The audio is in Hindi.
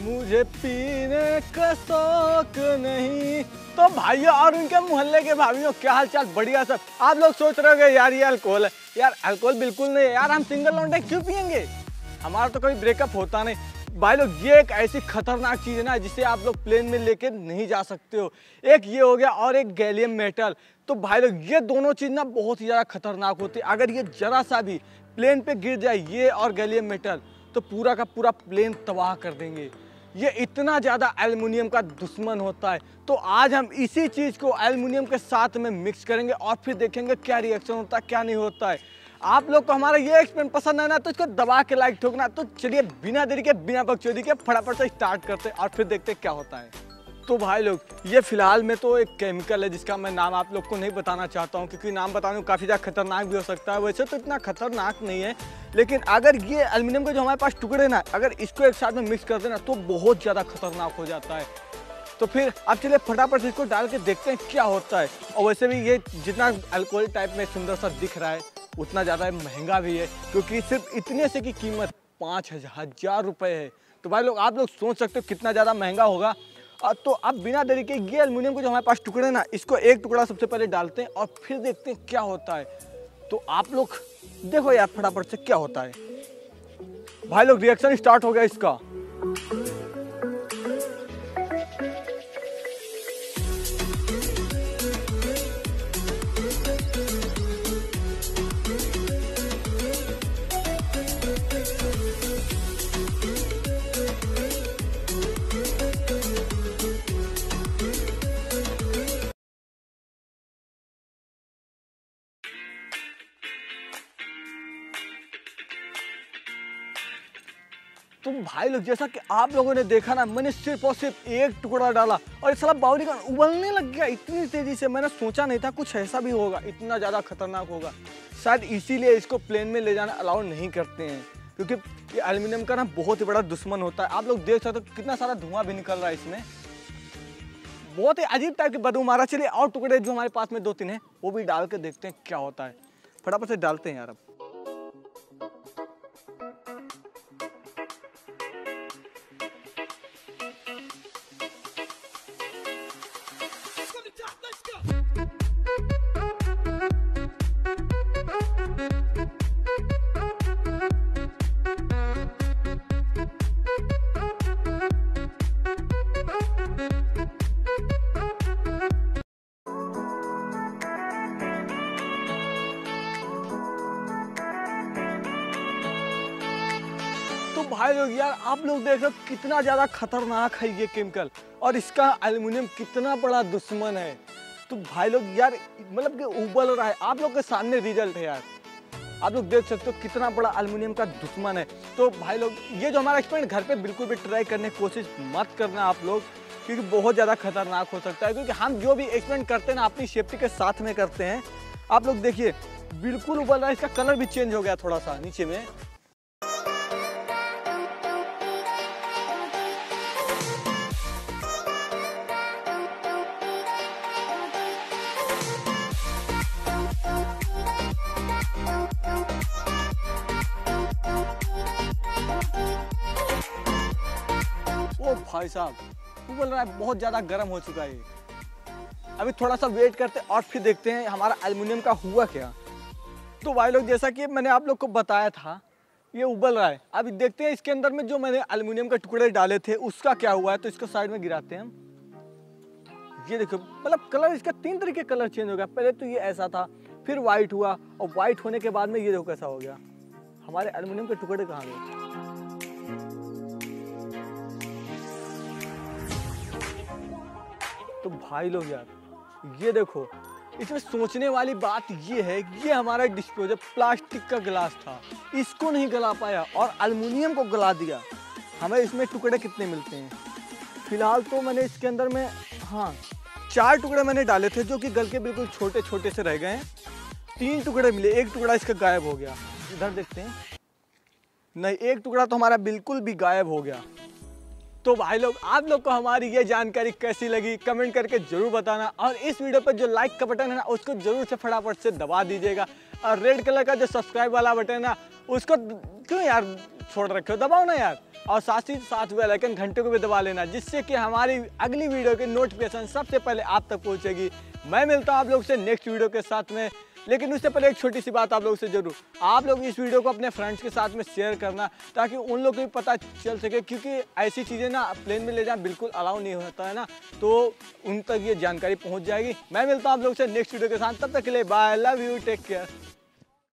मुझे पीने का शौक नहीं। तो भाइयों और उनके मोहल्ले के भाइयों, क्या हाल चाल? बढ़िया सब। आप लोग सोच रहे होंगे यार ये अल्कोहल है। यार अल्कोहल बिल्कुल नहीं है यार, हम सिंगल लौंडे क्यों पियेंगे? हमारा तो कभी ब्रेकअप होता नहीं। भाई लोग ये एक ऐसी खतरनाक चीज़ है ना जिसे आप लोग प्लेन में लेके नहीं जा सकते हो। एक ये हो गया और एक गैलियम मेटल। तो भाई लोग ये दोनों चीज़ ना बहुत ही ज़्यादा खतरनाक होती है। अगर ये जरा सा भी प्लेन पे गिर जाए ये और गैलियम मेटल, तो पूरा का पूरा प्लेन तबाह कर देंगे। ये इतना ज़्यादा एल्युमिनियम का दुश्मन होता है। तो आज हम इसी चीज़ को एल्युमिनियम के साथ में मिक्स करेंगे और फिर देखेंगे क्या रिएक्शन होता है क्या नहीं होता है। आप लोग को हमारा ये एक्सपेरिमेंट पसंद है ना, तो इसको दबा के लाइक ठोकना। तो चलिए बिना देरी के बिना बकचोदी के फटाफट से स्टार्ट करते हैं और फिर देखते हैं क्या होता है। तो भाई लोग ये फिलहाल में तो एक केमिकल है जिसका मैं नाम आप लोग को नहीं बताना चाहता हूँ, क्योंकि नाम बताने में काफ़ी ज़्यादा खतरनाक भी हो सकता है। वैसे तो इतना खतरनाक नहीं है, लेकिन अगर ये एल्युमिनियम के जो हमारे पास टुकड़े ना, अगर इसको एक साथ में मिक्स कर देना तो बहुत ज़्यादा खतरनाक हो जाता है। तो फिर अब चलिए फटाफट से इसको डाल के देखते हैं क्या होता है। और वैसे भी ये जितना अल्कोहल टाइप में सुंदर सा दिख रहा है उतना ज़्यादा महंगा भी है, क्योंकि सिर्फ इतने से की कीमत 5,000 रुपये है। तो भाई लोग आप लोग सोच सकते हो कितना ज़्यादा महंगा होगा। तो अब बिना देरी के ये एल्युमिनियम के जो हमारे पास टुकड़े ना, इसको एक टुकड़ा सबसे पहले डालते हैं और फिर देखते हैं क्या होता है। तो आप लोग देखो यार फटाफट से क्या होता है। भाई लोग रिएक्शन स्टार्ट हो गया इसका। तो भाई लोग जैसा कि आप लोगों ने देखा ना, मैंने सिर्फ और सिर्फ एक टुकड़ा डाला और ये साला बावरी का उबलने लग गया इतनी तेजी से। मैंने सोचा नहीं था कुछ ऐसा भी होगा, इतना ज़्यादा खतरनाक होगा। शायद इसीलिए इसको प्लेन में ले जाना अलाउ नहीं करते हैं, क्योंकि ये एल्युमिनियम का ना बहुत ही बड़ा दुश्मन होता है। आप लोग देख सकते हो कितना सारा धुआं भी निकल रहा है इसमें, बहुत ही अजीब टाइप की बदबू मारा। चलिए और टुकड़े जो हमारे पास में 2-3 हैं वो भी डाल के देखते हैं क्या होता है। फटाफट से डालते हैं यार अब। तो भाई लोग यार आप लोग देख रहे हो कितना ज़्यादा खतरनाक है ये केमिकल और इसका एल्युमिनियम कितना बड़ा दुश्मन है। तो भाई लोग यार मतलब कि उबल रहा है, आप लोग के सामने रिजल्ट है यार। आप लोग देख सकते हो कितना बड़ा एल्युमिनियम का दुश्मन है। तो भाई लोग ये जो हमारा एक्सपेरिमेंट घर पे बिल्कुल भी ट्राई करने की कोशिश मत करना आप लोग, क्योंकि बहुत ज़्यादा खतरनाक हो सकता है। क्योंकि हम जो भी एक्सपेरिमेंट करते हैं ना अपनी सेफ्टी के साथ में करते हैं। आप लोग देखिए बिल्कुल उबल रहा है, इसका कलर भी चेंज हो गया थोड़ा सा नीचे में। ओ भाई साहब उबल रहा है, बहुत ज़्यादा गर्म हो चुका है। अभी थोड़ा सा वेट करते हैं और फिर देखते हैं हमारा एल्युमिनियम का हुआ क्या। तो भाई लोग जैसा कि मैंने आप लोग को बताया था ये उबल रहा है। अभी देखते हैं इसके अंदर में जो मैंने एल्युमिनियम के टुकड़े डाले थे उसका क्या हुआ है। तो इसको साइड में गिराते हैं हम। ये देखो मतलब कलर इसका 3 तरीके कलर चेंज हो गया। पहले तो ये ऐसा था, फिर वाइट हुआ और वाइट होने के बाद में ये देखो कैसा हो गया। हमारे एल्युमिनियम के टुकड़े कहाँ गए? तो भाई लोग यार ये देखो, इसमें सोचने वाली बात ये है, ये हमारा डिस्पोजल प्लास्टिक का गिलास था, इसको नहीं गला पाया और एल्युमिनियम को गला दिया। हमें इसमें टुकड़े कितने मिलते हैं? फिलहाल तो मैंने इसके अंदर में 4 टुकड़े मैंने डाले थे जो कि गल के बिल्कुल छोटे छोटे से रह गए हैं। 3 टुकड़े मिले, एक टुकड़ा इसका गायब हो गया। इधर देखते हैं, नहीं एक टुकड़ा तो हमारा बिल्कुल भी गायब हो गया। तो भाई लोग आप लोग को हमारी ये जानकारी कैसी लगी कमेंट करके जरूर बताना। और इस वीडियो पर जो लाइक का बटन है ना उसको जरूर से फटाफट से दबा दीजिएगा। और रेड कलर का जो सब्सक्राइब वाला बटन है ना उसको क्यों यार छोड़ रखे हो दबाओ ना यार, और साथ ही साथ बेल आइकन घंटे को भी दबा लेना, जिससे कि हमारी अगली वीडियो की नोटिफिकेशन सबसे पहले आप तक पहुंचेगी। मैं मिलता हूं आप लोग से नेक्स्ट वीडियो के साथ में, लेकिन उससे पहले एक छोटी सी बात आप लोगों से जरूर, आप लोग इस वीडियो को अपने फ्रेंड्स के साथ में शेयर करना, ताकि उन लोग को भी पता चल सके, क्योंकि ऐसी चीज़ें ना प्लेन में ले जाना बिल्कुल अलाउ नहीं होता है ना, तो उन तक ये जानकारी पहुंच जाएगी। मैं मिलता हूं आप लोग से नेक्स्ट वीडियो के साथ, तब तक के लिए bye, love you, take care.